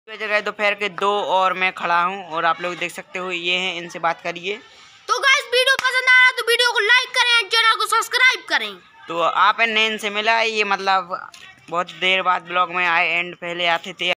जगह दोपहर के 2 और मैं खड़ा हूँ और आप लोग देख सकते हो ये हैं, इनसे बात करिए। तो गाइस वीडियो पसंद आया तो वीडियो को लाइक करें, चैनल को सब्सक्राइब करें। तो आप ने इनसे मिला, ये मतलब बहुत देर बाद ब्लॉग में आए, एंड पहले आते थे।